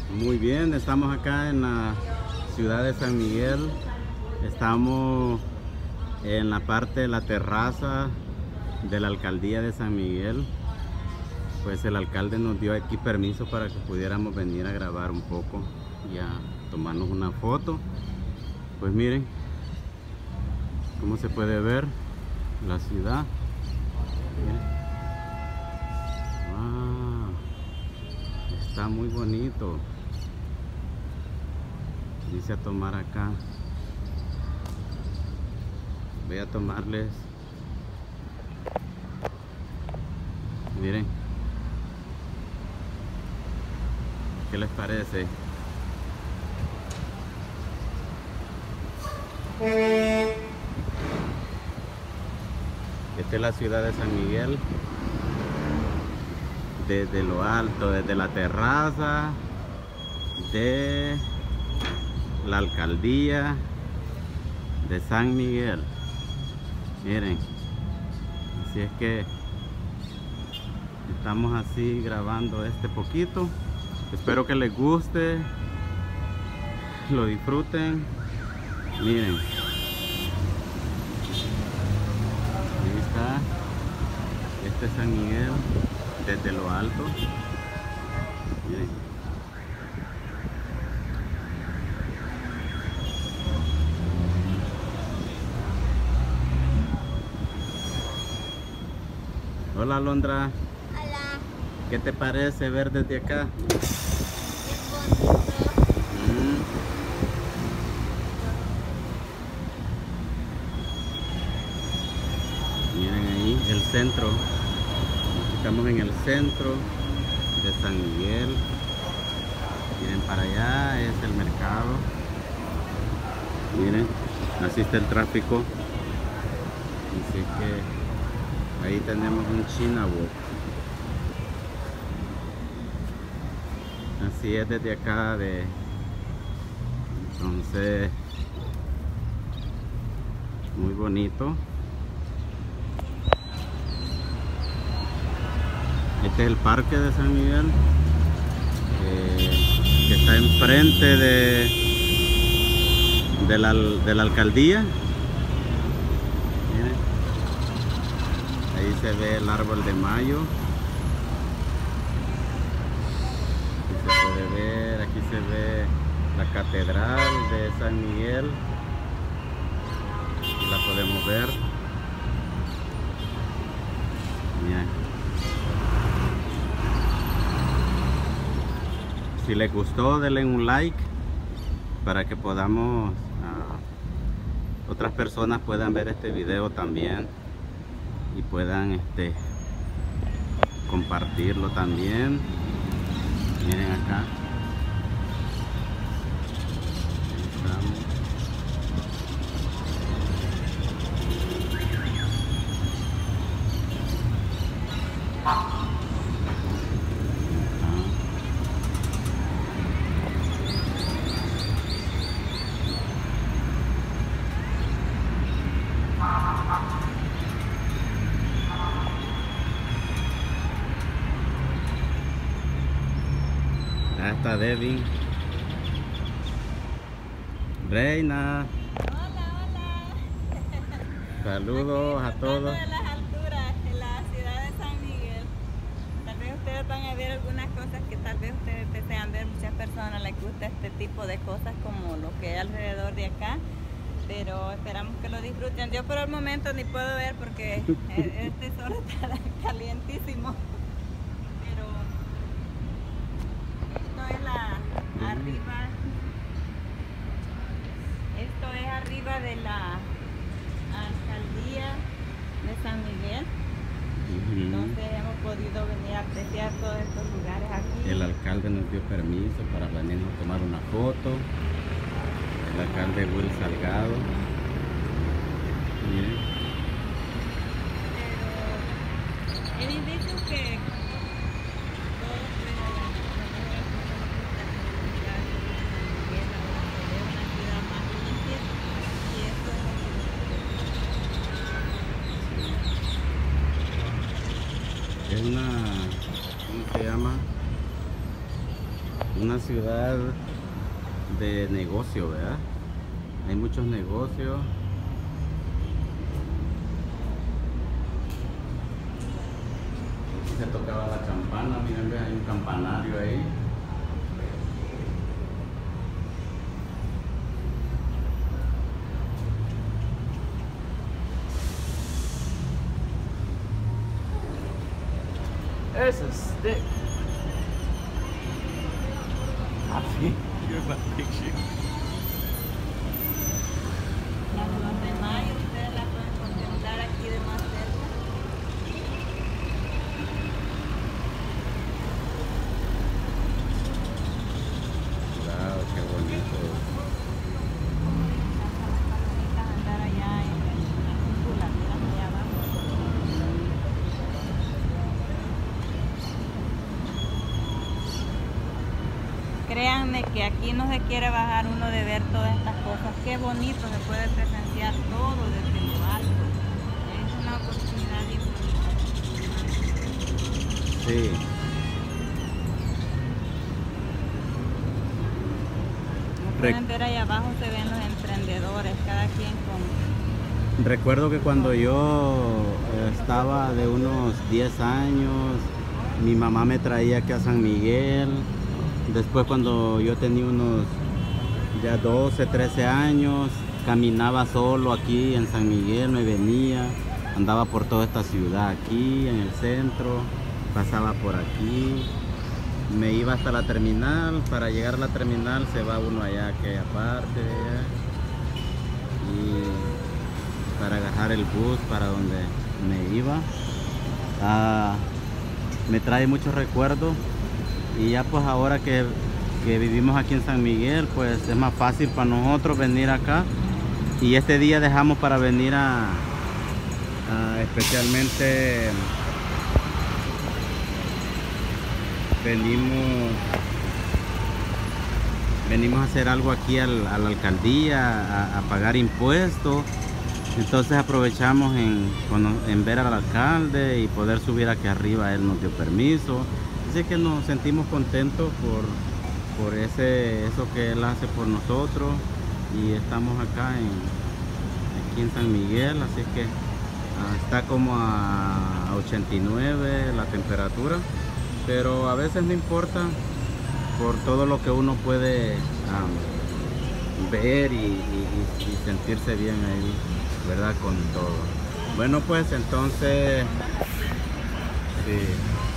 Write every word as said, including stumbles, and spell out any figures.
Muy bien, estamos acá en la ciudad de San Miguel. Estamos en la parte de la terraza de la alcaldía de San Miguel. Pues el alcalde nos dio aquí permiso para que pudiéramos venir a grabar un poco y a tomarnos una foto. Pues miren cómo se puede ver la ciudad. Miren. Wow, está muy bonito. Dice a tomar acá. Voy a tomarles. Miren. ¿Qué les parece? Esta es la ciudad de San Miguel. Desde lo alto, desde la terraza de la alcaldía de San Miguel. Miren, así es que estamos así grabando este poquito. Espero que les guste, lo disfruten. Miren, ahí está, este es San Miguel desde lo alto. Miren. Hola Alondra. Hola. ¿Qué te parece ver desde acá? Qué bonito. Mm. Miren ahí el centro. Estamos en el centro de San Miguel. Miren, para allá es el mercado. Miren, así está el tráfico. Así que ahí tenemos un China Walk. Así es desde acá de... Entonces, muy bonito. Este es el parque de San Miguel, eh, que está enfrente de, de, la, de la alcaldía. Miren. Ahí se ve el árbol de mayo. Aquí se puede ver, aquí se ve la catedral de San Miguel. Aquí la podemos ver. Miren. Si les gustó, denle un like para que podamos, uh, otras personas puedan ver este video también y puedan este, compartirlo también. Miren acá. Ahí estamos. Ahí está Devin. Reina. Hola, hola. Saludos a todos. De las alturas en la ciudad de San Miguel. Tal vez ustedes van a ver algunas cosas que tal vez ustedes desean ver. Muchas personas les gusta este tipo de cosas como lo que hay alrededor de acá. Pero esperamos que lo disfruten. Yo por el momento ni puedo ver porque este sol está calientísimo. Pero esto es la arriba. Esto es arriba de la alcaldía de San Miguel. Uh-huh. Entonces hemos podido venir a apreciar todos estos lugares aquí. El alcalde nos dio permiso para venir a tomar una foto. El alcalde Will Salgado. Miren. Pero él dijo que todos pueden una ciudad más limpia y eso Es una, ¿cómo se llama? una ciudad de negocio, ¿verdad? Hay muchos negocios. Se tocaba la campana, miren, hay un campanario ahí. There's a stick. Happy. Here's my picture. Las dos de mayo ustedes la pueden contemplar aquí de más cerca. Wow, qué bonito. Andar allá en la cúpula, miran allá abajo. Créanme que aquí no se quiere bajar uno de ver todas estas cosas. Qué bonito se puede presenciar todo desde lo alto. Es una oportunidad bien bonita. Sí. Como pueden ver allá abajo se ven los emprendedores, cada quien con... Recuerdo que cuando yo estaba de unos diez años, mi mamá me traía aquí a San Miguel. Después cuando yo tenía unos ya doce, trece años, caminaba solo aquí en San Miguel, me venía, andaba por toda esta ciudad aquí, en el centro, pasaba por aquí, me iba hasta la terminal. Para llegar a la terminal se va uno allá, a aquella parte de allá, y para agarrar el bus para donde me iba. Ah, me trae muchos recuerdos. Y ya pues ahora que, que vivimos aquí en San Miguel, pues es más fácil para nosotros venir acá. Y este día dejamos para venir a, a especialmente venimos venimos a hacer algo aquí al, a la alcaldía, a, a pagar impuestos. Entonces aprovechamos en, en ver al alcalde y poder subir aquí arriba. Él nos dio permiso. Así que nos sentimos contentos por, por ese, eso que él hace por nosotros, y estamos acá en, aquí en San Miguel. Así que uh, está como a ochenta y nueve la temperatura, pero a veces no importa por todo lo que uno puede um, ver y, y, y sentirse bien ahí, ¿verdad? Con todo. Bueno, pues entonces sí.